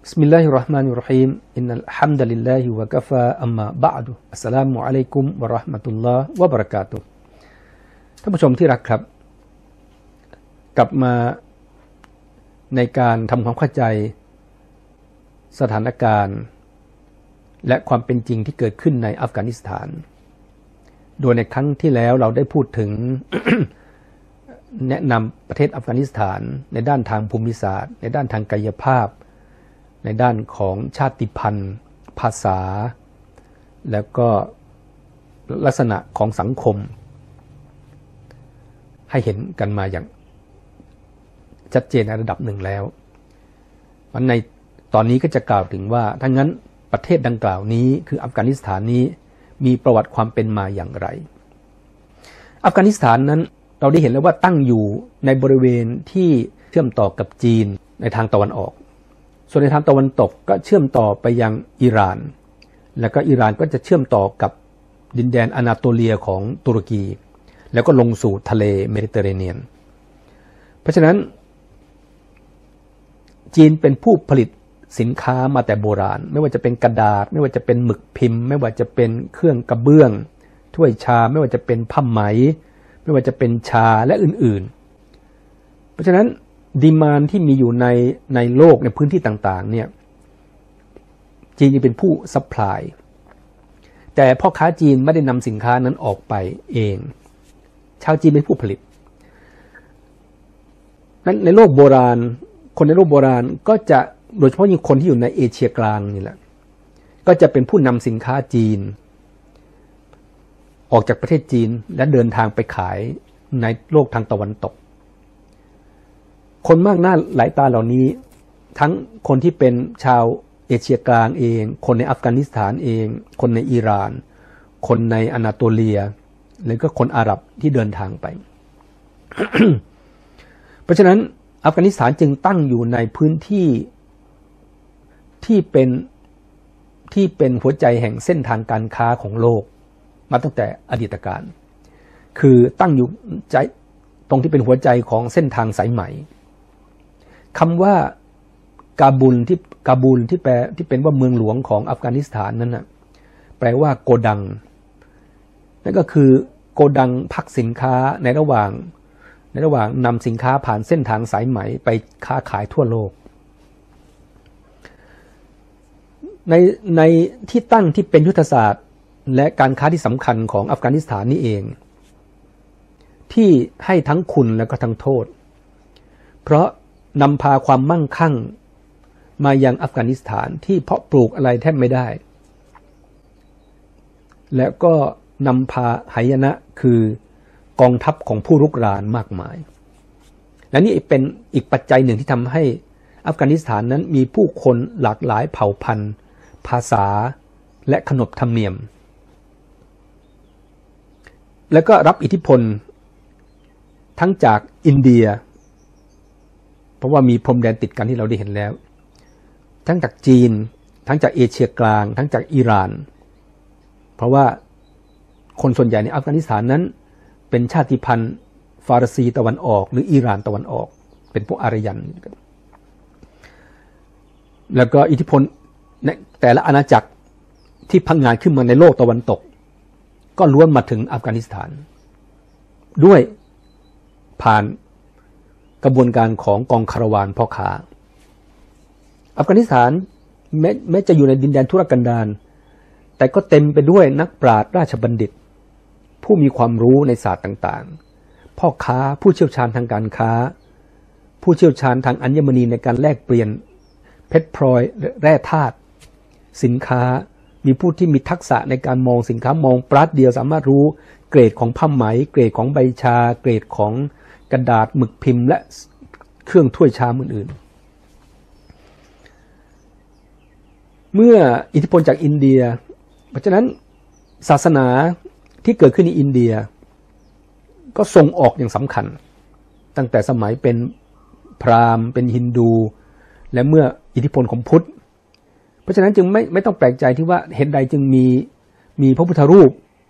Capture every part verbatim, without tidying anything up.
بسم الله الرحمن الرحيم إن الحمد لله وكفى أما بعد السلام عليكم ورحمة الله وبركاته ท่านผู้ชมที่รักครับกลับมาในการทำความเข้าใจสถานการณ์และความเป็นจริงที่เกิดขึ้นในอัฟกานิสถานโดยในครั้งที่แล้วเราได้พูดถึง แนะนำประเทศอัฟกานิสถานในด้านทางภูมิศาสตร์ในด้านทางกายภาพในด้านของชาติพันธุ์ภาษาแล้วก็ลักษณะของสังคมให้เห็นกันมาอย่างชัดเจนในระดับหนึ่งแล้ววันในตอนนี้ก็จะกล่าวถึงว่าถ้างั้นประเทศดังกล่าวนี้คืออัฟกานิสถานนี้มีประวัติความเป็นมาอย่างไรอัฟกานิสถานนั้นเราได้เห็นแล้วว่าตั้งอยู่ในบริเวณที่เชื่อมต่อกับจีนในทางตะวันออกส่วนในทางตะวันตกก็เชื่อมต่อไปยังอิหร่านแล้วก็อิหร่านก็จะเชื่อมต่อกับดินแดนอนาโตเลียของตุรกีแล้วก็ลงสู่ทะเลเมดิเตอร์เรเนียนเพราะฉะนั้นจีนเป็นผู้ผลิตสินค้ามาแต่โบราณไม่ว่าจะเป็นกระดาษไม่ว่าจะเป็นหมึกพิมพ์ไม่ว่าจะเป็นเครื่องกระเบื้องถ้วยชาไม่ว่าจะเป็นผ้าไหมไม่ว่าจะเป็นชาและอื่นๆเพราะฉะนั้นดีมานด์ที่มีอยู่ในในโลกในพื้นที่ต่างๆเนี่ยจีนจะเป็นผู้ซัพพลายแต่พ่อค้าจีนไม่ได้นำสินค้านั้นออกไปเองชาวจีนเป็นผู้ผลิตนั้นในโลกโบราณคนในโลกโบราณก็จะโดยเฉพาะยิ่งคนที่อยู่ในเอเชียกลางนี่แหละก็จะเป็นผู้นำสินค้าจีนออกจากประเทศจีนและเดินทางไปขายในโลกทางตะวันตกคนมากหน้าหลายตาเหล่านี้ทั้งคนที่เป็นชาวเอเชียกลางเองคนในอัฟกานิสถานเองคนในอิหร่านคนในอนาโตเลียแล้วก็คนอาหรับที่เดินทางไป เพราะฉะนั้นอัฟกานิสถานจึงตั้งอยู่ในพื้นที่ที่เป็นที่เป็นหัวใจแห่งเส้นทางการค้าของโลกมาตั้งแต่อดีตการคือตั้งอยู่ใจตรงที่เป็นหัวใจของเส้นทางสายไหมคำว่ากาบูลที่กาบูลที่แปลที่เป็นว่าเมืองหลวงของอัฟกานิสถานนั้นนะแปลว่าโกดังนั่นก็คือโกดังพักสินค้าในระหว่างในระหว่างนำสินค้าผ่านเส้นทางสายไหมไปค้าขายทั่วโลกในในที่ตั้งที่เป็นยุทธศาสตร์และการค้าที่สำคัญของอัฟกานิสถานนี่เองที่ให้ทั้งคุณและก็ทั้งโทษเพราะนำพาความมั่งคั่งมายังอัฟกานิสถานที่เพาะปลูกอะไรแทบไม่ได้และก็นำพาหายนะคือกองทัพของผู้รุกรานมากมายและนี่เป็นอีกปัจจัยหนึ่งที่ทำให้อัฟกานิสถานนั้นมีผู้คนหลากหลายเผ่าพันธุ์ภาษาและขนบธรรมเนียมแล้วก็รับอิทธิพลทั้งจากอินเดียเพราะว่ามีพรมแดนติดกันที่เราได้เห็นแล้วทั้งจากจีนทั้งจากเอเชียกลางทั้งจากอิหร่านเพราะว่าคนส่วนใหญ่ในอัฟกานิสถานนั้นเป็นชาติพันธุ์ฟาร์ซีตะวันออกหรืออิหร่านตะวันออกเป็นพวกอารยันแล้วก็อิทธิพลในแต่ละอาณาจักรที่พังงานขึ้นมาในโลกตะวันตกก็ล้วนมาถึงอัฟกานิสถานด้วยผ่านกระบวนการของกองคาราวานพ่อค้าอัฟกานิสถานแม้แม้จะอยู่ในดินแดนทุรกันดารแต่ก็เต็มไปด้วยนักปราชญ์ราชบัณฑิตผู้มีความรู้ในศาสตร์ต่างๆพ่อค้าผู้เชี่ยวชาญทางการค้าผู้เชี่ยวชาญทางอัญมณีในการแลกเปลี่ยนเพชรพลอยแร่ธาตุสินค้ามีผู้ที่มีทักษะในการมองสินค้ามองปราดเดียวสามารถรู้เกรดของผ้าไหมเกรดของใบชาเกรดของกระดาษหมึกพิมพ์และเครื่องถ้วยชามอื่นๆเมื่ออิทธิพลจากอินเดียเพราะฉะนั้นศาสนาที่เกิดขึ้นในอินเดียก็ส่งออกอย่างสำคัญตั้งแต่สมัยเป็นพราหมณ์เป็นฮินดูและเมื่ออิทธิพลของพุทธเพราะฉะนั้นจึงไม่ไม่ต้องแปลกใจที่ว่าเหตุใดจึงมีมีพระพุทธรูป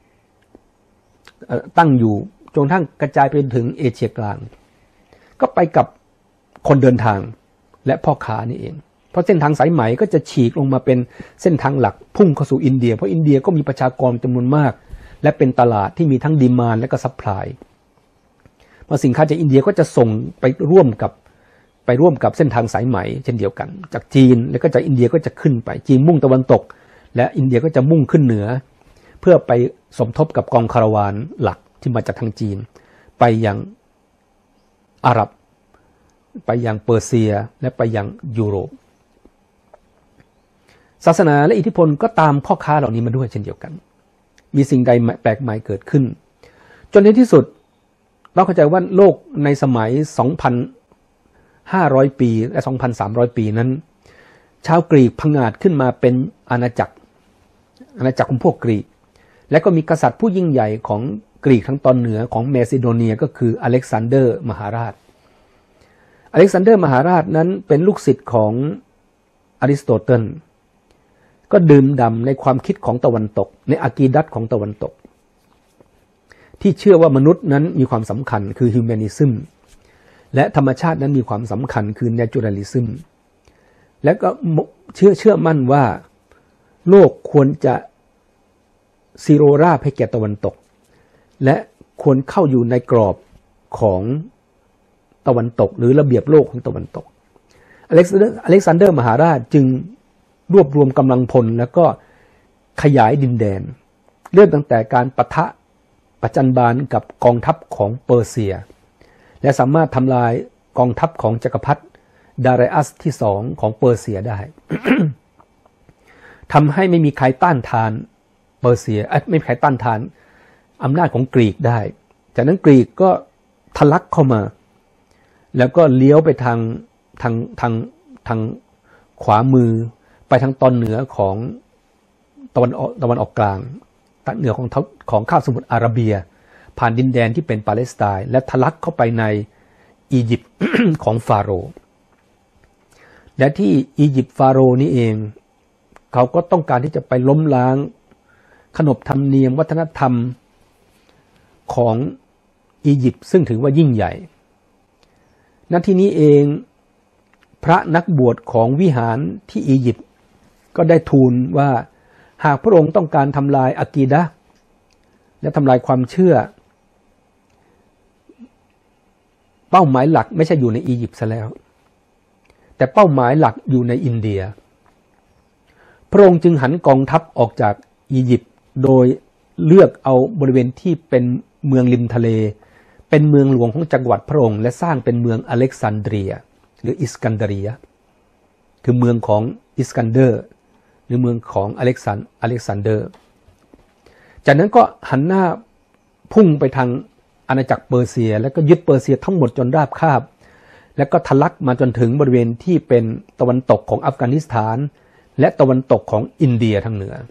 ตั้งอยู่จนกระทั่งกระจายไปถึงเอเชียกลางก็ไปกับคนเดินทางและพ่อค้านี่เองเพราะเส้นทางสายไหมก็จะฉีกลงมาเป็นเส้นทางหลักพุ่งเข้าสู่อินเดียเพราะอินเดียก็มีประชากรจำนวนมากและเป็นตลาดที่มีทั้งดีมานด์และก็ซัพพลายพอสินค้าจากอินเดียก็จะส่งไปร่วมกับไปร่วมกับเส้นทางสายไหมเช่นเดียวกันจากจีนแล้วก็จากอินเดียก็จะขึ้นไปจีนมุ่งตะวันตกและอินเดียก็จะมุ่งขึ้นเหนือเพื่อไปสมทบกับกองคาราวานหลักที่มาจากทางจีนไปยังอาหรับไปยังเปอร์เซียและไปยังยุโรปศาสนาและอิทธิพลก็ตามพ่อค้าเหล่านี้มาด้วยเช่นเดียวกันมีสิ่งใดแปลกใหม่เกิดขึ้นจนในที่สุดเราเข้าใจว่าโลกในสมัย สองพันห้าร้อย ปีและ สองพันสามร้อย ปีนั้นชาวกรีกผงาดขึ้นมาเป็นอาณาจักรอาณาจักรของพวกกรีกและก็มีกษัตริย์ผู้ยิ่งใหญ่ของกรีกทางตอนเหนือของเมซิโดเนียก็คืออเล็กซานเดอร์มหาราชอเล็กซานเดอร์มหาราชนั้นเป็นลูกศิษย์ของอริสโตเติลก็ดื่มด่ำในความคิดของตะวันตกในอากีดัตของตะวันตกที่เชื่อว่ามนุษย์นั้นมีความสำคัญคือฮิวแมนิซึมและธรรมชาตินั้นมีความสำคัญคือเนเจอรัลิซึมและก็เชื่อเชื่อมั่นว่าโลกควรจะซีโรราบให้แก่ตะวันตกและควรเข้าอยู่ในกรอบของตะวันตกหรือระเบียบโลกของตะวันตกอเล็กซานเดอร์อเล็กซานเดอร์มหาราชจึงรวบรวมกำลังพลแล้วก็ขยายดินแดนเริ่มตั้งแต่การปะทะประจันบานกับกองทัพของเปอร์เซียและสามารถทำลายกองทัพของจักรพรรดิดาไรอัสที่สองของเปอร์เซียได้ ทำให้ไม่มีใครต้านทานเปอร์เซียไม่มีใครต้านทานอำนาจของกรีกได้จากนั้นกรีกก็ทะลักเข้ามาแล้วก็เลี้ยวไปทางทางทางทางขวามือไปทางตอนเหนือของตะวันออกตะวันออกกลางตอนเหนือของของคาบสมุทรอาระเบียผ่านดินแดนที่เป็นปาเลสไตน์และทะลักเข้าไปในอียิปต์ ของฟาโรห์และที่อียิปต์ฟาโรห์นี้เองเขาก็ต้องการที่จะไปล้มล้างขนบธรรมเนียมวัฒนธรรมของอียิปต์ซึ่งถือว่ายิ่งใหญ่ณที่นี้เองพระนักบวชของวิหารที่อียิปต์ก็ได้ทูลว่าหากพระองค์ต้องการทำลายอากีดะห์และทำลายความเชื่อเป้าหมายหลักไม่ใช่อยู่ในอียิปต์ซะแล้วแต่เป้าหมายหลักอยู่ในอินเดียพระองค์จึงหันกองทัพออกจากอียิปต์โดยเลือกเอาบริเวณที่เป็นเมืองริมทะเลเป็นเมืองหลวงของจักรวรรดิพระองค์และสร้างเป็นเมืองอเล็กซานเดรียหรืออิสกันเดรียคือเมืองของอิสกันเดอร์หรือเมืองของอเล็กซานอเล็กซานเดอร์จากนั้นก็หันหน้าพุ่งไปทางอาณาจักรเปอร์เซียแล้วก็ยึดเปอร์เซียทั้งหมดจนราบคาบแล้วก็ทะลักมาจนถึงบริเวณที่เป็นตะวันตกของอัฟกานิสถานและตะวันตกของอินเดียทางเหนือ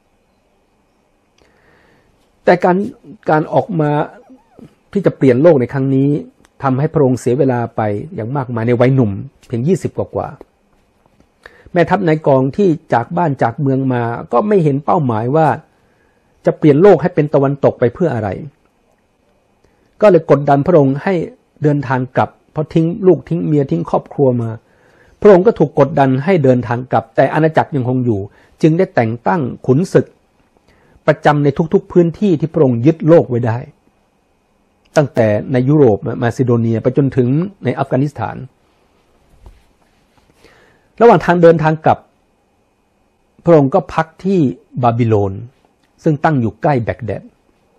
แต่การการออกมาที่จะเปลี่ยนโลกในครั้งนี้ทำให้พระองค์เสียเวลาไปอย่างมากมายในวัยหนุ่มเพียงยี่สิบกว่าๆแม่ทัพนายกองที่จากบ้านจากเมืองมาก็ไม่เห็นเป้าหมายว่าจะเปลี่ยนโลกให้เป็นตะวันตกไปเพื่ออะไรก็เลยกดดันพระองค์ให้เดินทางกลับเพราะทิ้งลูกทิ้งเมียทิ้งครอบครัวมาพระองค์ก็ถูกกดดันให้เดินทางกลับแต่อาณาจักรยังคงอยู่จึงได้แต่งตั้งขุนศึกประจำในทุกๆพื้นที่ที่พระองค์ยึดโลกไว้ได้ตั้งแต่ในยุโรปมาซิโดเนียไปจนถึงในอัฟกานิสถานระหว่างทางเดินทางกลับพระองค์ก็พักที่บาบิโลนซึ่งตั้งอยู่ใกล้แบกแดด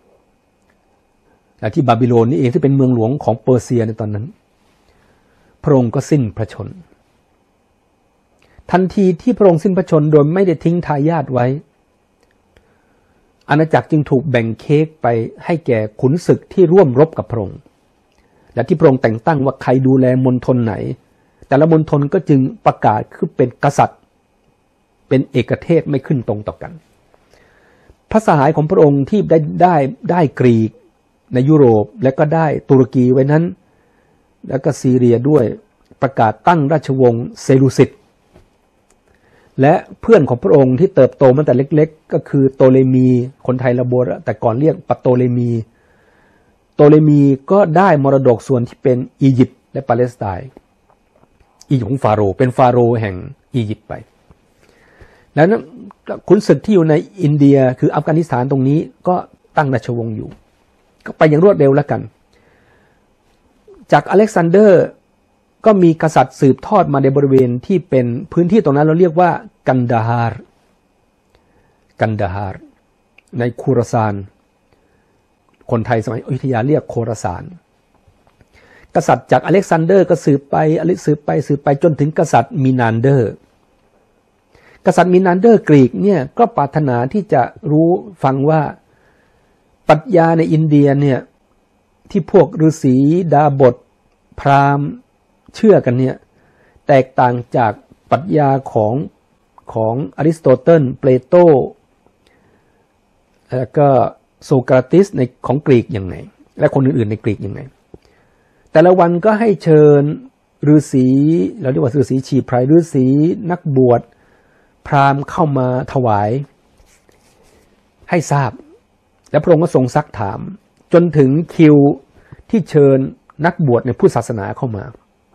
และที่บาบิโลนนี่เองที่เป็นเมืองหลวงของเปอร์เซียในตอนนั้นพระองค์ก็สิ้นพระชนม์ทันทีที่พระองค์สิ้นพระชนม์โดยไม่ได้ทิ้งทายาทไว้อาณาจักรจึงถูกแบ่งเค้กไปให้แก่ขุนศึกที่ร่วมรบกับพระองค์และที่พระองค์แต่งตั้งว่าใครดูแลมณฑลไหนแต่ละมณฑลก็จึงประกาศคือเป็นกษัตริย์เป็นเอกเทศไม่ขึ้นตรงต่อกันพระสหายของพระองค์ที่ได้ได้ได้กรีกในยุโรปและก็ได้ตุรกีไว้นั้นแล้วก็ซีเรียด้วยประกาศตั้งราชวงศ์เซลูซิดและเพื่อนของพระองค์ที่เติบโตมาแต่เล็กๆก็คือโตเลมีคนไทยระโบแต่ก่อนเรียกปโตเลมีโตเลมีก็ได้มรดกส่วนที่เป็นอียิปต์และปาเลสไตน์อียิปต์ของฟาโรห์เป็นฟาโรห์แห่งอียิปต์ไปแล้วนั้นขุนศึกที่อยู่ในอินเดียคืออัฟกานิสถานตรงนี้ก็ตั้งราชวงศ์อยู่ก็ไปอย่างรวดเร็วแล้วกันจากอเล็กซานเดอร์ก็มีกษัตริย์สืบทอดมาในบริเวณที่เป็นพื้นที่ตรงนั้นเราเรียกว่ากันดาฮาร์กันดาฮาร์ในคูรซานคนไทยสมัยอยุธยาเรียกโคราซานกษัตริย์จากอเล็กซานเดอร์ก็สืบไปอเล็กสืบไปสืบไปจนถึงกษัตริย์มินานเดอร์กษัตริย์มินานเดอร์กรีกเนี่ยก็ปรารถนาที่จะรู้ฟังว่าปรัชญาในอินเดียเนี่ยที่พวกฤาษีดาบทพราหมณ์เชื่อกันเนี่ยแตกต่างจากปรัชญาของของอริสโตเติลเปโตรแล้วก็โซกราติสในของกรีกยังไงและคนอื่นๆในกรีกยังไงแต่ละวันก็ให้เชิญฤาษีเราเรียกว่าฤาษีชีไพรฤาษีนักบวชพราหมณ์เข้ามาถวายให้ทราบและพระองค์ก็ทรงซักถามจนถึงคิวที่เชิญนักบวชในพุทธศาสนาเข้ามา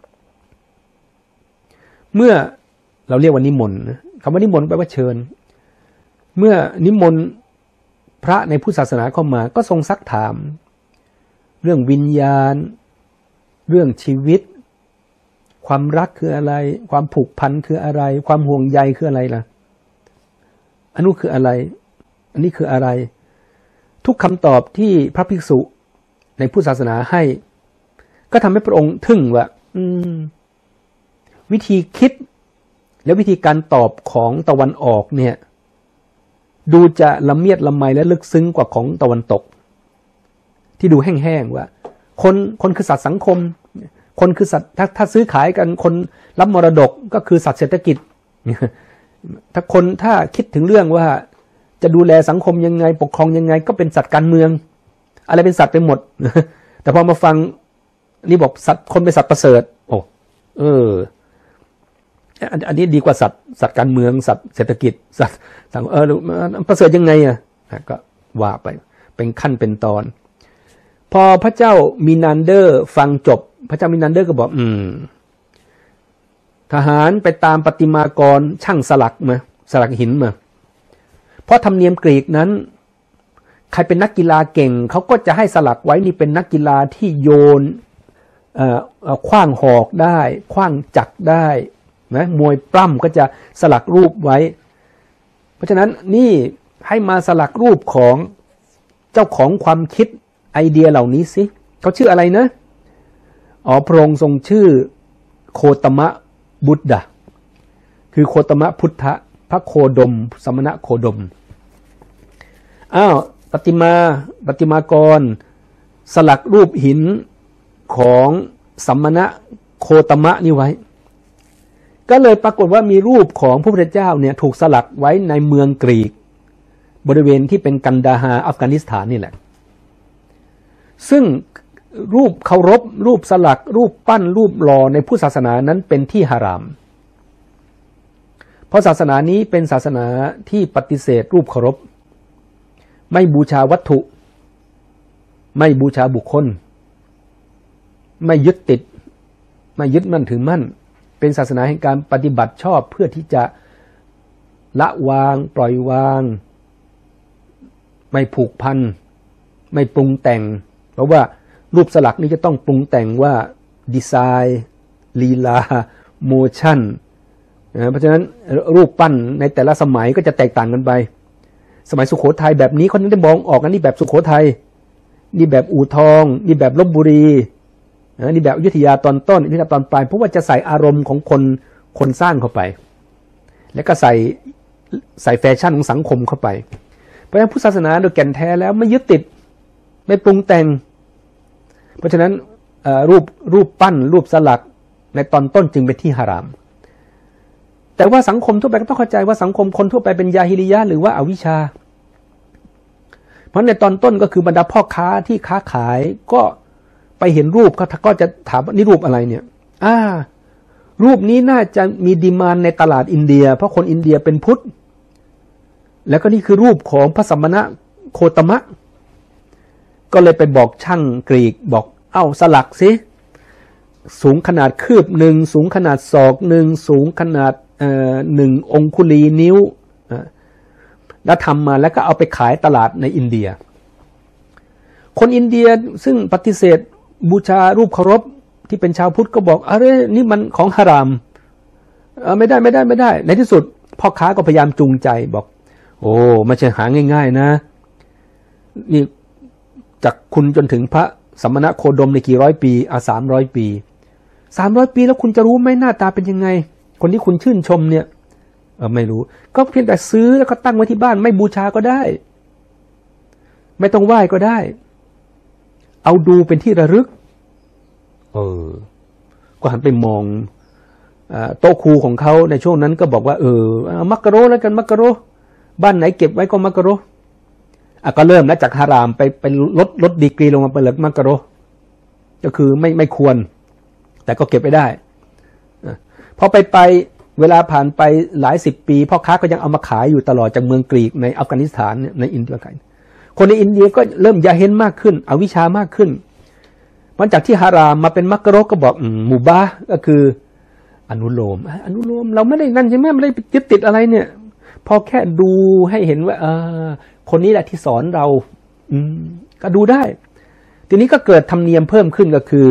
เมื่อเราเรียกว่านิมนต์คำว่านิมนต์แปลว่าเชิญเมื่อนิมนต์พระในพุทธศาสนาเข้ามาก็ทรงซักถามเรื่องวิญญาณเรื่องชีวิตความรักคืออะไรความผูกพันคืออะไรความห่วงใยคืออะไรล่ะอันนู้นคืออะไรอันนี้คืออะไรทุกคำตอบที่พระภิกษุในพุทธศาสนาให้ก็ทำให้พระองค์ทึ่งว่าอืมวิธีคิดและวิธีการตอบของตะวันออกเนี่ยดูจะละเมียดละไมและลึกซึ้งกว่าของตะวันตกที่ดูแห้งๆว่าคนคนคือสัตว์สังคมคนคือสัตว์ถ้าถ้าซื้อขายกันคนรับมรดกก็คือสัตว์เศรษฐกิจถ้าคนถ้าคิดถึงเรื่องว่าจะดูแลสังคมยังไงปกครองยังไงก็เป็นสัตว์การเมืองอะไรเป็นสัตว์ไปหมดแต่พอมาฟังนี่บอกสัตว์คนเป็นสัตว์ประเสริฐโอ้เอออันนี้ดีกว่าสัตว์สัตว์การเมืองสัตว์เศรษฐกิจสัตว์สังเออประเสริฐยังไงอ่ะก็ว่าไปเป็นขั้นเป็นตอนพอพระเจ้ามินานเดอร์ฟังจบพระเจ้ามินานเดอร์ก็บอกอืมทหารไปตามประติมากรช่างสลักมาสลักหินมาเพราะธรรมเนียมกรีกนั้นใครเป็นนักกีฬาเก่งเขาก็จะให้สลักไว้นี่เป็นนักกีฬาที่โยนเอ่อขว้างหอกได้ขว้างจักรได้นะมวยปล้ำก็จะสลักรูปไว้เพราะฉะนั้นนี่ให้มาสลักรูปของเจ้าของความคิดไอเดียเหล่านี้สิเขาชื่ออะไรนะอ๋อพระองค์ทรงชื่อโคตมะบุตดะคือโคตมะพุทธะพระโคดมสมณะโคดมอ้าวปฏิมาปฏิมากรสลักรูปหินของสมณะโคตมะนี่ไว้ก็เลยปรากฏว่ามีรูปของพระพุทธเจ้าเนี่ยถูกสลักไว้ในเมืองกรีกบริเวณที่เป็นกันดาฮาอัฟกานิสถานนี่แหละซึ่งรูปเคารพรูปสลักรูปปั้นรูปหล่อในพุทธศาสนานั้นเป็นที่ฮารามเพราะศาสนานี้เป็นศาสนาที่ปฏิเสธรูปเคารพไม่บูชาวัตถุไม่บูชาบุคคลไม่ยึดติดไม่ยึดมั่นถือมั่นเป็นศาสนาแห่งการปฏิบัติชอบเพื่อที่จะละวางปล่อยวางไม่ผูกพันไม่ปรุงแต่งเพราะว่ารูปสลักนี้จะต้องปรุงแต่งว่าดีไซน์ลีลาโมชั่นนะเพราะฉะนั้นรูปปั้นในแต่ละสมัยก็จะแตกต่างกันไปสมัยสุโขทัยแบบนี้เขาได้มองออกกันนี่แบบสุโขทัยนี่แบบอู่ทองนี่แบบลพบุรีนี่แบบอยุธยาตอนต้นอยุธยาตอนปลายเพราะว่าจะใส่อารมณ์ของคนคนสร้างเข้าไปแล้วก็ใส่ใส่แฟชั่นของสังคมเข้าไปเพราะฉะนั้นพุทธศาสนาโดยแก่นแท้แล้วไม่ยึดติดไม่ปรุงแต่งเพราะฉะนั้นรูปรูปปั้นรูปสลักในตอนต้นจึงเป็นที่ฮารามแต่ว่าสังคมทั่วไปก็ต้องเข้าใจว่าสังคมคนทั่วไปเป็นยาฮิลิยะหรือว่าอวิชชาเพราะในตอนต้นก็คือบรรดาพ่อค้าที่ค้าขายก็ไปเห็นรูปเขาก็จะถามว่านี่รูปอะไรเนี่ยอ่ารูปนี้น่าจะมีดีมานด์ในตลาดอินเดียเพราะคนอินเดียเป็นพุทธแล้วก็นี่คือรูปของพระสัมมาณะโคตมะก็เลยไปบอกช่างกรีกบอกเอ้าสลักสิสูงขนาดคืบหนึ่งสูงขนาดศอกหนึ่งสูงขนาดหนึ่งองคุลีนิ้วแล้วทำมาแล้วก็เอาไปขายตลาดในอินเดียคนอินเดียซึ่งปฏิเสธบูชารูปเคารพที่เป็นชาวพุทธก็บอกอะไรนี่มันของฮารามไม่ได้ไม่ได้ไม่ได้ในที่สุดพ่อค้าก็พยายามจูงใจบอกโอ้ไม่ใช่หาง่ายๆนะนี่จากคุณจนถึงพระสมณะโคดมในกี่ร้อยปีอ่ะสามร้อยปีสามร้อยปีแล้วคุณจะรู้ไหมหน้าตาเป็นยังไงคนที่คุณชื่นชมเนี่ยเออไม่รู้ก็เพียงแต่ซื้อแล้วก็ตั้งไว้ที่บ้านไม่บูชาก็ได้ไม่ต้องไหว้ก็ได้เอาดูเป็นที่ระลึกเออก็หันไปมองโต๊ะครูของเขาในช่วงนั้นก็บอกว่าเออมักกะโรแล้วกันมักกะโรบ้านไหนเก็บไว้ก็มักกะโรอ่ะก็เริ่มแล้วจากฮารามไปไปลดลดดีกรีลงมาเป็นมักกะโรก็คือไม่ไม่ควรแต่ก็เก็บไปได้พอไปไปเวลาผ่านไปหลายสิบปีพ่อค้าก็ยังเอามาขายอยู่ตลอดจากเมืองกรีกในอัฟกานิสถานในอินเดียคนในอินเดียก็เริ่มยาเห็นมากขึ้นเอาวิชามากขึ้นมันจากที่ฮารามมาเป็นมักกะโรก็บอกมูบาก็คืออนุโลมอนุโลมเราไม่ได้นั่นใช่ไหมไม่ได้ยึดติดอะไรเนี่ยพอแค่ดูให้เห็นว่าเออคนนี้แหละที่สอนเราอืมก็ดูได้ทีนี้ก็เกิดธรรมเนียมเพิ่มขึ้นก็คือ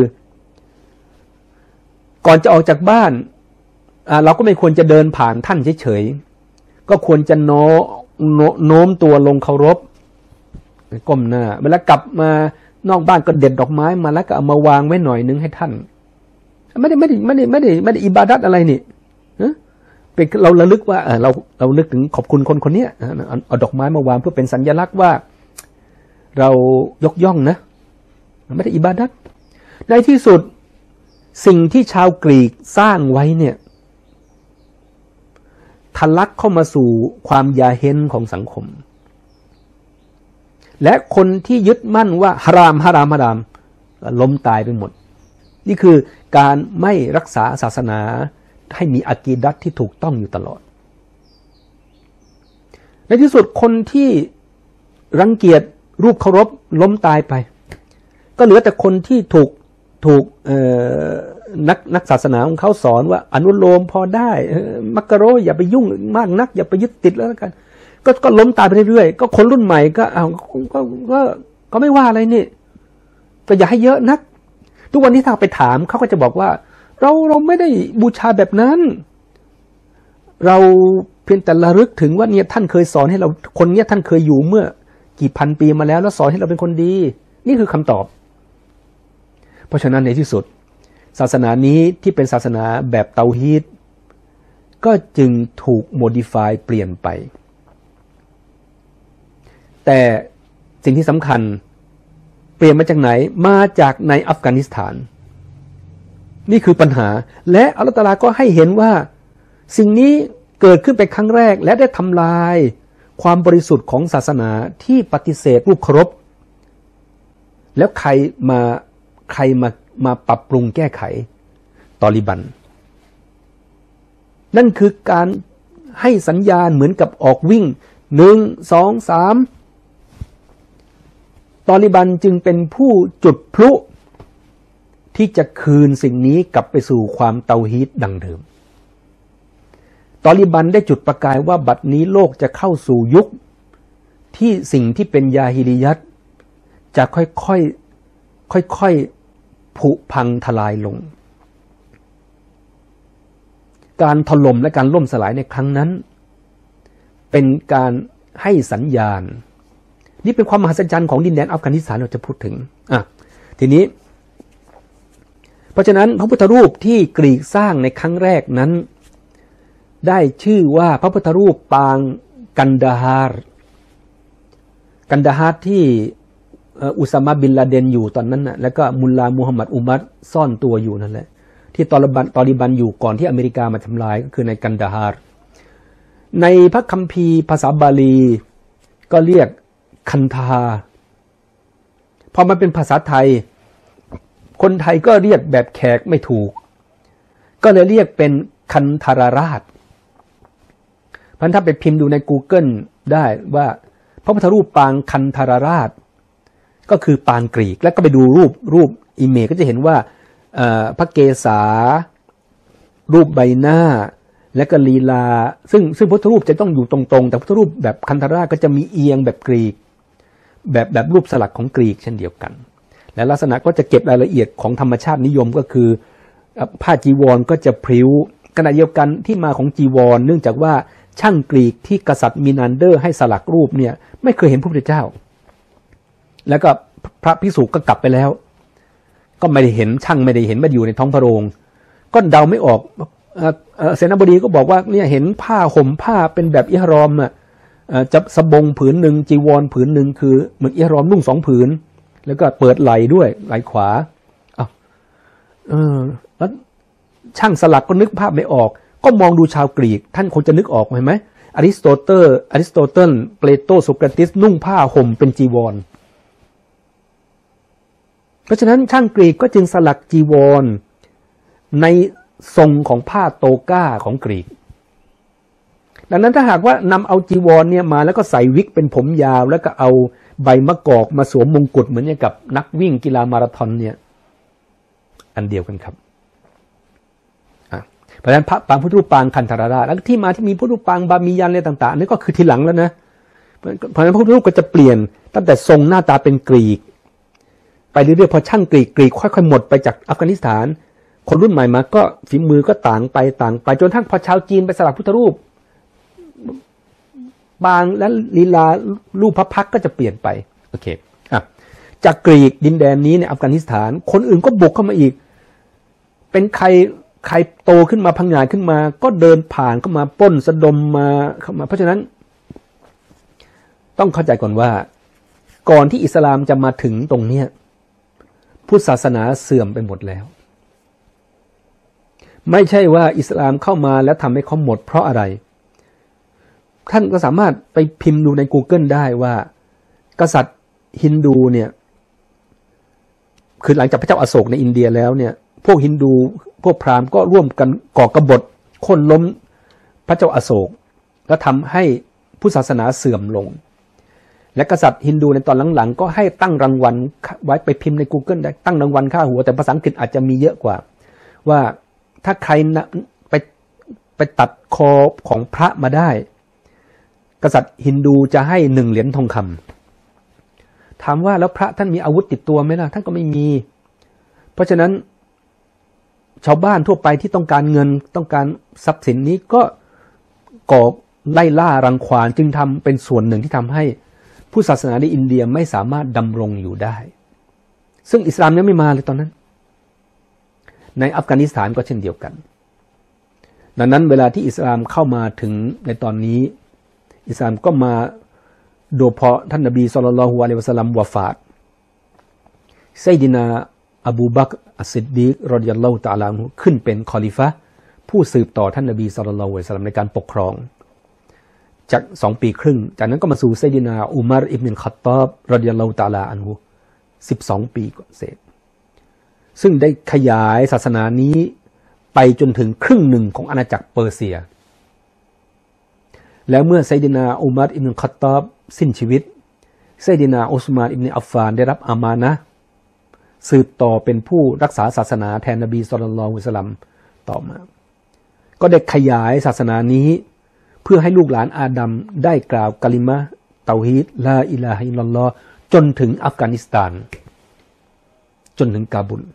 ก่อนจะออกจากบ้านอ่าเราก็ไม่ควรจะเดินผ่านท่านเฉยๆก็ควรจะโน้โน้มตัวลงเคารพก้มหน้าเวลากลับมานอกบ้านก็เด็ดดอกไม้มาแล้วก็เอามาวางไว้หน่อยนึงให้ท่านไม่ได้ไม่ได้ไม่ได้ไม่ได้ไม่ได้อิบาดัตอะไรนี่เป็นเราระลึกว่าเราเรานึกถึงขอบคุณคนคนนี้เอาดอกไม้มาวางเพื่อเป็นสัญลักษณ์ว่าเรายกย่องนะไม่ได้อิบาดัตในที่สุดสิ่งที่ชาวกรีกสร้างไว้เนี่ยทะลักเข้ามาสู่ความยาเห็นของสังคมและคนที่ยึดมั่นว่าฮารามฮารามฮารามล้มตายไปหมดนี่คือการไม่รักษาศาสนาให้มีอะกีดัตที่ถูกต้องอยู่ตลอดในที่สุดคนที่รังเกียจรูปเคารพล้มตายไปก็เหลือแต่คนที่ถูกถูกนักนักศาสนาของเขาสอนว่าอนุโลมพอได้มักกะโรอย่าไปยุ่งมากนักอย่าไปยึดติดแล้วกันก็ก็ล้มตายไปเรื่อยๆก็คนรุ่นใหม่ก็เอาก็ก็ก็ไม่ว่าอะไรนี่ก็อย่าให้เยอะนักทุกวันนี้ถ้าไปถามเขาก็จะบอกว่าเราเราไม่ได้บูชาแบบนั้นเราเพียงแต่ระลึกถึงว่าเนี่ยท่านเคยสอนให้เราคนเนี้ยท่านเคยอยู่เมื่อกี่พันปีมาแล้วแล้วสอนให้เราเป็นคนดีนี่คือคำตอบเพราะฉะนั้นในที่สุดศาสนานี้ที่เป็นศาสนาแบบเตาฮีดก็จึงถูกโมดิฟายเปลี่ยนไปแต่สิ่งที่สำคัญเปลี่ยนมาจากไหนมาจากในอัฟกานิสถานนี่คือปัญหาและอัลเลาะห์ตะอาลาก็ให้เห็นว่าสิ่งนี้เกิดขึ้นเป็นครั้งแรกและได้ทำลายความบริสุทธิ์ของศาสนาที่ปฏิเสธรูปเคารพแล้วใครมาใครมามาปรับปรุงแก้ไขตอลิบันนั่นคือการให้สัญญาณเหมือนกับออกวิ่งหนึ่งสองสามตอลิบันจึงเป็นผู้จุดพลุที่จะคืนสิ่งนี้กลับไปสู่ความเตาฮีดดังเดิมตอลิบันได้จุดประกายว่าบัดนี้โลกจะเข้าสู่ยุคที่สิ่งที่เป็นยาฮิลิยัตจะค่อยๆค่อยๆผุพังทลายลงการถล่มและการล่มสลายในครั้งนั้นเป็นการให้สัญญาณนี่เป็นความมหัศจรรย์ของดินแดนอัฟกานิสถานเราจะพูดถึงอ่ะทีนี้เพราะฉะนั้นพระพุทธรูปที่กรีกสร้างในครั้งแรกนั้นได้ชื่อว่าพระพุทธรูปปางกันดาฮาร์กันดาฮาร์ที่อุซามะบินลาเดนอยู่ตอนนั้นนะแล้วก็มุลลามูฮัมหมัดอุมัรซ่อนตัวอยู่นั่นแหละที่ตอลิบันตอลิบันอยู่ก่อนที่อเมริกามาทำลายก็คือในกันดาฮาร์ในพระคัมภีร์ภาษาบาลีก็เรียกคันธาพอมาเป็นภาษาไทยคนไทยก็เรียกแบบแขกไม่ถูกก็เลยเรียกเป็นคันธารราชพันถ้าไปพิมพ์ดูใน Google ได้ว่าพระพุทธรูปปางคันธารราชก็คือปางกรีกแล้วก็ไปดูรูปรูปอิเมจก็จะเห็นว่าพระเกศารูปใบหน้าและก็ลีลาซึ่งซึ่งพุทธรูปจะต้องอยู่ตรงๆแต่พุทธรูปแบบคันธราก็จะมีเอียงแบบกรีกแบบแบบรูปสลักของกรีกเช่นเดียวกันและลักษณะก็จะเก็บรายละเอียดของธรรมชาตินิยมก็คือผ้าจีวรก็จะพริ้วขณะเดียวกันที่มาของจีวรเนื่องจากว่าช่างกรีกที่กษัตริย์มินันเดอร์ให้สลักรูปเนี่ยไม่เคยเห็นพระพุทธเจ้าแล้วก็พระภิกษุก็กลับไปแล้วก็ไม่ได้เห็นช่างไม่ได้เห็นมาอยู่ในท้องพระโรงก็เดาไม่ออกเสนาบดีก็บอกว่าเนี่ยเห็นผ้าห่มผ้าเป็นแบบอิหรอมอ่ะจะสบงผืนหนึ่งจีวรผืนหนึ่งคือเหมือนอิหรอมนุ่งสองผืนแล้วก็เปิดไหล่ด้วยไหล่ขวาอ้าวเออแล้วช่างสลักก็นึกภาพไม่ออกก็มองดูชาวกรีกท่านคงจะนึกออกไหมอริสโตเติลอริสโตเติลเปโตรโสเครติสนุ่งผ้าห่มเป็นจีวรเพราะฉะนั้นช่างกรีกก็จึงสลักจีวรในทรงของผ้าโตก้าของกรีกดังนั้นถ้าหากว่านำเอาจีวรเนี่ยมาแล้วก็ใส่วิกเป็นผมยาวแล้วก็เอาใบมะกอกมาสวมมงกุฎเหมือนอย่างกับนักวิ่งกีฬามาราธอนเนี่ยอันเดียวกันครับเพราะฉะนั้นพระปางพุทธรูปปางคันธารราชแล้วที่มาที่มีพุทธรูปปางบามียันอะไรต่างๆนี่ก็คือทีหลังแล้วนะเพราะฉะนั้นพระพุทธรูปก็จะเปลี่ยนตั้งแต่ทรงหน้าตาเป็นกรีกไปเรื่อยๆพอช่างกรีกกรีกค่อยๆหมดไปจากอัฟกานิสถานคนรุ่นใหม่มาก็ฝีมือก็ต่างไปต่างไปจนทั้งพอชาวจีนไปสลักพุทธรูปบางและลีลารูปพระพักตร์ก็จะเปลี่ยนไปโอเคอ่ะจากกรีกดินแดนนี้ในอัฟกานิสถานคนอื่นก็บุกเข้ามาอีกเป็นใครใครโตขึ้นมาพังงาขึ้นมาก็เดินผ่านเข้ามาปล้นสะดมมาเข้ามาเพราะฉะนั้นต้องเข้าใจก่อนว่าก่อนที่อิสลามจะมาถึงตรงเนี้ยพุทธศาสนาเสื่อมไปหมดแล้วไม่ใช่ว่าอิสลามเข้ามาแล้วทำให้เขาหมดเพราะอะไรท่านก็สามารถไปพิมพ์ดูใน Google ได้ว่ากษัตริย์ฮินดูเนี่ยคือหลังจากพระเจ้าอโศกในอินเดียแล้วเนี่ยพวกฮินดูพวกพราหมณ์ก็ร่วมกันก่อกบฏโค่นล้มพระเจ้าอโศกและทำให้พุทธศาสนาเสื่อมลงและกษัตริย์ฮินดูในตอนหลังๆก็ให้ตั้งรางวัลไว้ไปพิมพ์ใน Google ได้ตั้งรางวัลค่าหัวแต่ภาษาอังกฤษอาจจะมีเยอะกว่าว่าถ้าใครไปไปตัดคอของพระมาได้กษัตริย์ฮินดูจะให้หนึ่งเหรียญทองคำถามว่าแล้วพระท่านมีอาวุธติดตัวไหมล่ะท่านก็ไม่มีเพราะฉะนั้นชาวบ้านทั่วไปที่ต้องการเงินต้องการทรัพย์สินนี้ก็ก่อไล่ล่ารังควานจึงทำเป็นส่วนหนึ่งที่ทำให้ผู้ศาสนาในอินเดียไม่สามารถดำรงอยู่ได้ซึ่งอิสลามยังไม่มาเลยตอนนั้นในอัฟกานิสถานก็เช่นเดียวกันดังนั้นเวลาที่อิสลามเข้ามาถึงในตอนนี้อิสลามก็มาโดยเพราะท่านนบีศ็อลลัลลอฮุอะลัยฮิวะซัลลัมวะฟาตซัยยินาอบูบักรอัสซิดดีกรอฎิยัลลอฮุตะอาลาอันฮุขึ้นเป็นคอลิฟะห์ผู้สืบต่อท่านนบีศ็อลลัลลอฮุอะลัยฮิวะซัลลัมในการปกครองจากสองปีครึ่งจากนั้นก็มาสู่ซัยยินาอุมัรอิบนุลค็อฏฏอบรอฎิยัลลอฮุตะอาลาอันฮุสิบสองปีกว่าเศษซึ่งได้ขยายศาสนานี้ไปจนถึงครึ่งหนึ่งของอาณาจักรเปอร์เซียแล้วเมื่อซัยยินาอุมัรอิบนุลค็อฏฏอบสิ้นชีวิตซัยยินาอุสมานอิบนุอัฟฟานได้รับอามานะห์สืบต่อเป็นผู้รักษาศาสนาแทนนบีศ็อลลัลลอฮุอะลัยฮิวะซัลลัมต่อมาก็ได้ขยายศาสนานี้เพื่อให้ลูกหลานอาดัมได้กล่าวกะลิมะห์เตาฮีดลาอิลาฮะอิลลัลลอฮ์จนถึงอัฟกานิสถานจนถึงกาบุล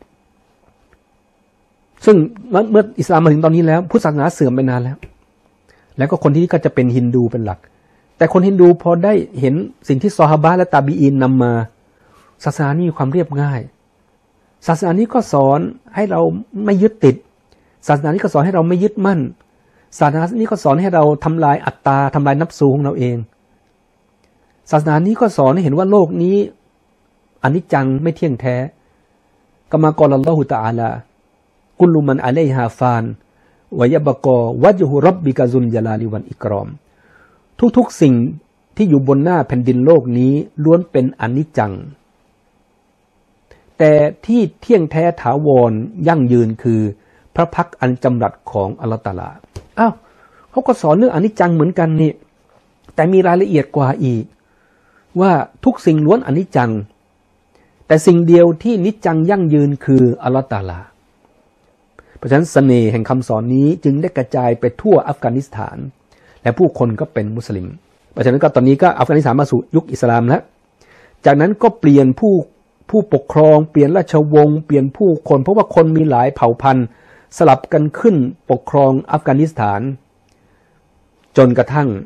ซึ่งเมื่ออิสลามมาถึงตอนนี้แล้วพุทธศาสนาเสื่อมไปนานแล้วแล้วก็คนที่นี่ก็จะเป็นฮินดูเป็นหลักแต่คนฮินดูพอได้เห็นสิ่งที่ซอฮาบะห์และตาบีอีนนำมาศาสนานี้มีความเรียบง่ายศาสนานี้ก็สอนให้เราไม่ยึดติดศาสนานี้ก็สอนให้เราไม่ยึดมั่นศาสนานี้ก็สอนให้เราทำลายอัตตาทำลายนัฟซูของเราเองศาสนานี้ก็สอนให้เห็นว่าโลกนี้อนิจจังไม่เที่ยงแท้กะมากอลัลลอฮุตะอาลากุลลุมันอะลัยฮาฟานวะยะบะกอวัจฮุร็อบบิกะซุลญะลาลิวัลอิกรอมทุกๆสิ่งที่อยู่บนหน้าแผ่นดินโลกนี้ล้วนเป็นอนิจจังแต่ที่เที่ยงแท้ถาวรยั่งยืนคือพระพักตร์อันจำรัดของอัลเลาะห์ตะอาลาอ้าวเขาก็สอนเรื่องอนิจจังเหมือนกันนี่แต่มีรายละเอียดกว่าอีกว่าทุกสิ่งล้วนอนิจจังแต่สิ่งเดียวที่นิจจังยั่งยืนคืออัลเลาะห์ตะอาลาเพราะฉะนั้นเสน่ห์แห่งคำสอนนี้จึงได้กระจายไปทั่วอัฟกานิสถานและผู้คนก็เป็นมุสลิมเพราะฉะนั้นก็ตอนนี้ก็อัฟกานิสถานมาสู่ยุคอิสลามแล้วจากนั้นก็เปลี่ยนผู้ผู้ปกครองเปลี่ยนราชวงศ์เปลี่ยนผู้คนเพราะว่าคนมีหลายเผ่าพันธุ์สลับกันขึ้นปกครองอัฟกานิสถานจนกระทั่ง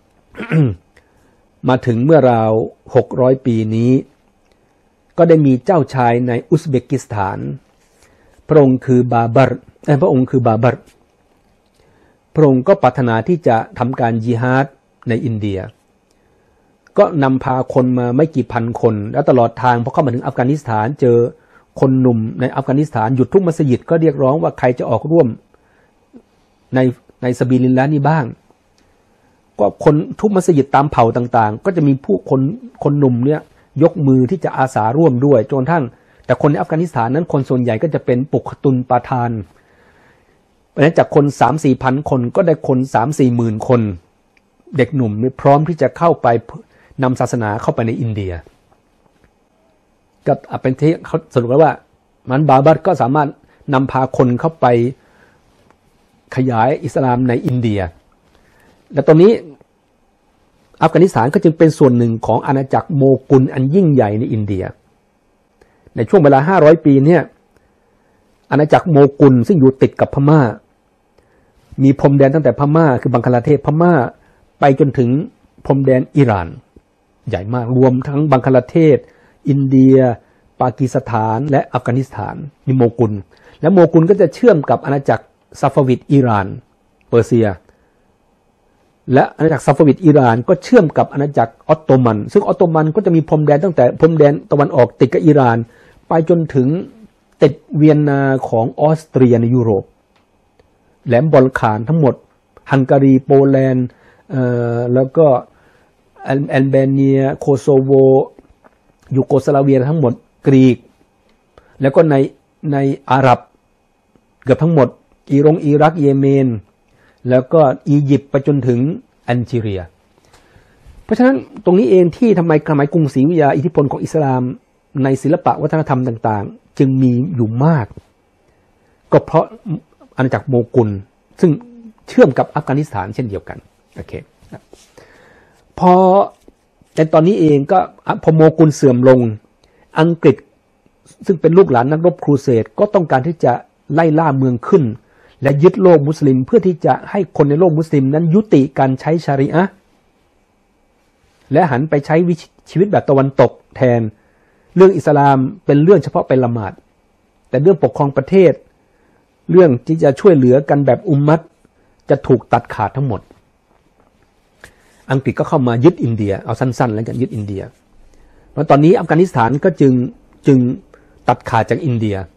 มาถึงเมื่อราวหกร้อยปีนี้ก็ได้มีเจ้าชายในอุซเบกิสถานพระองค์คือบาบัรพระองค์คือบาบัรพระองค์ก็ปรารถนาที่จะทำการญิฮาดในอินเดียก็นำพาคนมาไม่กี่พันคนแล้วตลอดทางพอเข้ามาถึงอัฟกานิสถานเจอคนหนุ่มในอัฟกานิสถานหยุดทุกมัสยิดก็เรียกร้องว่าใครจะออกร่วมในในซาบีลิลลาห์นี้บ้างก็คนทุกมัสยิดตามเผ่าต่างๆก็จะมีผู้คนคนหนุ่มเนี่ยยกมือที่จะอาสาร่วมด้วยจนทั้งแต่คนในอัฟกานิสถานนั้นคนส่วนใหญ่ก็จะเป็นปุกตุนปาทานเพราะฉะนั้นจากคน สามสี่ พันคนก็ได้คน สามสี่ หมื่นคนเด็กหนุ่มพร้อมที่จะเข้าไปนำศาสนาเข้าไปในอินเดียก็เป็นที่เขาสรุปว่ามันบาบัรก็สามารถนำพาคนเข้าไปขยายอิสลามในอินเดียและตอนนี้อัฟกานิสถานก็จึงเป็นส่วนหนึ่งของอาณาจักรโมกุลอันยิ่งใหญ่ในอินเดียในช่วงเวลาห้าร้อยปีเนี่ยอาณาจักรโมกุลซึ่งอยู่ติดกับพม่ามีพรมแดนตั้งแต่พม่าคือบังคลาเทศพม่าไปจนถึงพรมแดนอิหร่านใหญ่มากรวมทั้งบังคลาเทศอินเดียปากีสถานและอัฟกานิสถานนี่โมกุลและโมกุลก็จะเชื่อมกับอาณาจักรซาฟาวิดอิหร่านเปอร์เซียและอาณาจักรซาฟาวิดอิหร่านก็เชื่อมกับอาณาจักรออตโตมันซึ่งออตโตมันก็จะมีพรมแดนตั้งแต่พรมแดนตะวันออกติดกับอิหร่านไปจนถึงติดเวียนนาของออสเตรียในยุโรปแหลมบอลข่านทั้งหมดฮังการีโปแลนด์แล้วก็แอลเบเนียโคโซโวยูโกสลาเวียทั้งหมดกรีกแล้วก็ในในอาหรับเกือบทั้งหมดอิรงอิรักเยเมนแล้วก็อียิปต์ไปจนถึงแอลจีเรียเพราะฉะนั้นตรงนี้เองที่ทำไมสมัยกรุงศรีอยุธยาอิทธิพลของอิสลามในศิลปะวัฒนธรรมต่างๆจึงมีอยู่มากก็เพราะอาณาจักรโมกุลซึ่งเชื่อมกับอัฟกานิสถานเช่นเดียวกันโอเคพอในตอนนี้เองก็พอโมกุลเสื่อมลงอังกฤษซึ่งเป็นลูกหลานนักรบครูเสดก็ต้องการที่จะไล่ล่าเมืองขึ้นและยึดโลกมุสลิมเพื่อที่จะให้คนในโลกมุสลิมนั้นยุติการใช้ชาริอะห์และหันไปใช้ชีวิตแบบตะวันตกแทนเรื่องอิสลามเป็นเรื่องเฉพาะไปละหมาดแต่เรื่องปกครองประเทศเรื่องที่จะช่วยเหลือกันแบบอุมมัตจะถูกตัดขาดทั้งหมดอังกฤษก็เข้ามายึดอินเดียเอาสั้นๆแล้วกันยึดอินเดียเพราะตอนนี้อัฟกานิสถานก็จึงจึงตัดขาดจากอินเดีย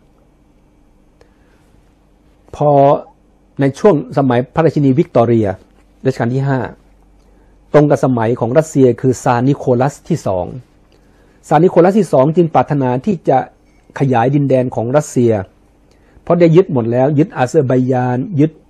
พอในช่วงสมัยพระราชินีวิกตอเรียรัชกาลที่ห้าตรงกับสมัยของรัสเซียคือซาร์นิโคลัสที่สองซาร์นิโคลัสที่สองจึงปรารถนาที่จะขยายดินแดนของรัสเซียเพราะได้ยึดหมดแล้วยึดอาเซอร์ไบยานยึด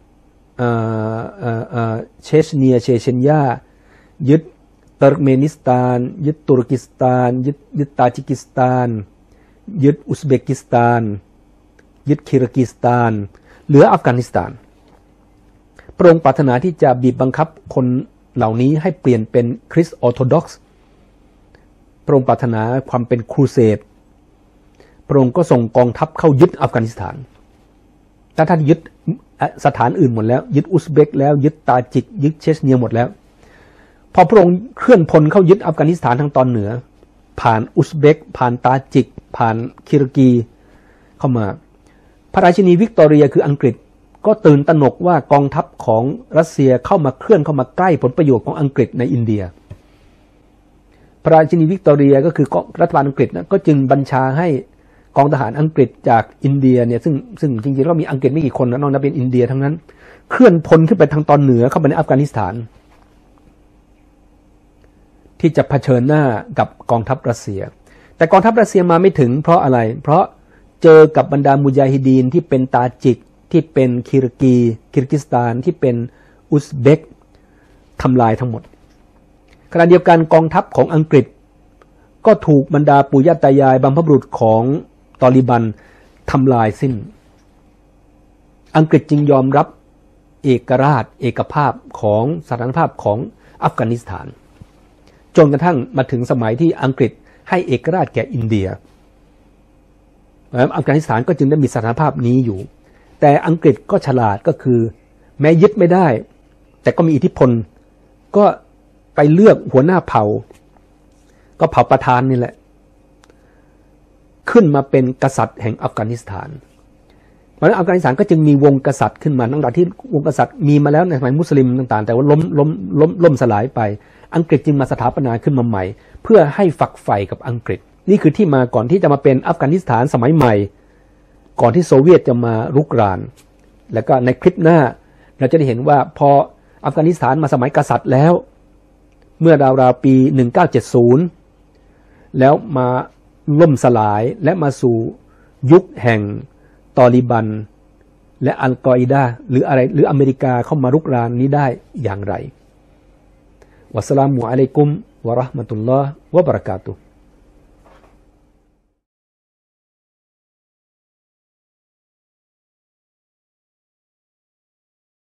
เชชเนียเชเชนยายึดเตุร์กเมนิสถานยึดตุรกิสถานยึดยึดตาจิกิสถานยึดอุซเบกิสถานยึดคิร์กิสถานเหลืออัฟกานิสถานพระองค์ปรารถนาที่จะบีบบังคับคนเหล่านี้ให้เปลี่ยนเป็นคริสต์ออร์โธดอกซ์พระองค์ปรารถนาความเป็นครูเสดพระองค์ก็ส่งกองทัพเข้ายึดอัฟกานิสถานถ้าท่านยึดสถานอื่นหมดแล้วยึดอุซเบกแล้วยึดตาจิกยึดเชชเนียหมดแล้วพอพระองค์เคลื่อนพลเข้ายึดอัฟกานิสถานทางตอนเหนือผ่านอุซเบกผ่านตาจิกผ่านคิร์กีเข้ามาพระราชินีวิกตอเรียคืออังกฤษก็ตื่นตระหนกว่ากองทัพของรัสเซียเข้ามาเคลื่อนเข้ามาใกล้ผลประโยชน์ของอังกฤษในอินเดียพระราชินีวิกตอเรียก็คือรัฐบาลอังกฤษนะก็จึงบัญชาให้กองทหารอังกฤษจากอินเดียเนี่ยซึ่งซึ่งจริงๆแล้วมีอังกฤษไม่กี่คนนะนอกนั้นเป็นอินเดียทั้งนั้นเคลื่อนพลขึ้นไปทางตอนเหนือเข้าไปในอัฟกานิสถานที่จะเผชิญหน้ากับกองทัพรัสเซียแต่กองทัพรัสเซียมาไม่ถึงเพราะอะไรเพราะเจอกับบรรดามุญาฮิดีนที่เป็นตาจิกที่เป็นคิร์กีคิร์กิสถานที่เป็นอุซเบกทำลายทั้งหมดขณะเดียวกันกองทัพของอังกฤษก็ถูกบรรดาปู่ย่าตายายบรรพบุรุษของตอลิบันทำลายสิ้นอังกฤษจึงยอมรับเอกราชเอกภาพของสถานภาพของอัฟกานิสถานจนกระทั่งมาถึงสมัยที่อังกฤษให้เอกราชแก่อินเดียอัฟกานิสถานก็จึงได้มีสถานภาพนี้อยู่แต่อังกฤษก็ฉลาดก็คือแม้ยึดไม่ได้แต่ก็มีอิทธิพลก็ไปเลือกหัวหน้าเผ่าก็เผ่าประธานนี่แหละขึ้นมาเป็นกษัตริย์แห่งอัฟกานิสถานเพราะฉะนั้นอัฟกานิสถานก็จึงมีวงกษัตริย์ขึ้นมาตั้งแต่ที่วงกษัตริย์มีมาแล้วในสมัยมุสลิมต่างๆแต่ว่าล้มล้มล้มล้มสลายไปอังกฤษจึงมาสถาปนาขึ้นมาใหม่เพื่อให้ฝักใฝ่กับอังกฤษนี่คือที่มาก่อนที่จะมาเป็นอัฟกานิสถานสมัยใหม่ก่อนที่โซเวียตจะมารุกรานแล้วก็ในคลิปหน้าเราจะได้เห็นว่าพออัฟกานิสถานมาสมัยกษัตริย์แล้วเมื่อราวๆปีหนึ่งเก้าเจ็ดศูนย์แล้วมาล่มสลายและมาสู่ยุคแห่งตอลิบันและอัลกออิดะห์หรืออะไรหรืออเมริกาเข้ามารุกรานนี้ได้อย่างไรวัสสลามุอะลัยกุมวะเราะห์มะตุลลอฮ์วะบะเราะกาตุฮ์